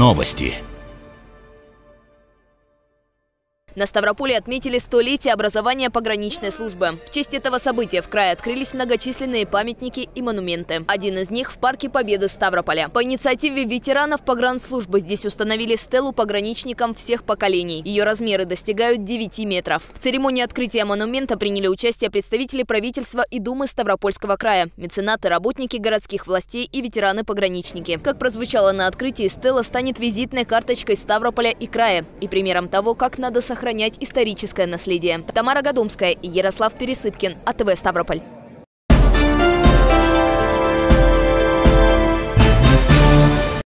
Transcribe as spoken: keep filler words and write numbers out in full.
Новости. На Ставрополе отметили столетие образования пограничной службы. В честь этого события в крае открылись многочисленные памятники и монументы. Один из них в Парке Победы Ставрополя. По инициативе ветеранов погранслужбы здесь установили стелу пограничникам всех поколений. Ее размеры достигают девяти метров. В церемонии открытия монумента приняли участие представители правительства и Думы Ставропольского края, меценаты, работники городских властей и ветераны-пограничники. Как прозвучало на открытии, стела станет визитной карточкой Ставрополя и края и примером того, как надо сохранять историческое наследие. Тамара Гадомская и Ярослав Пересыпкин, АТВ Ставрополь.